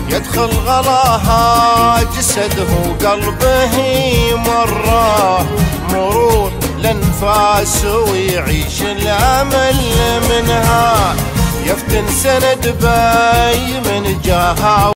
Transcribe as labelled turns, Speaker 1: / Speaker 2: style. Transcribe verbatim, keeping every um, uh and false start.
Speaker 1: يدخل غلاها جسده وقلبه مرة مرور الانفاس ويعيش الامل منها. يفتن سند بي من جاها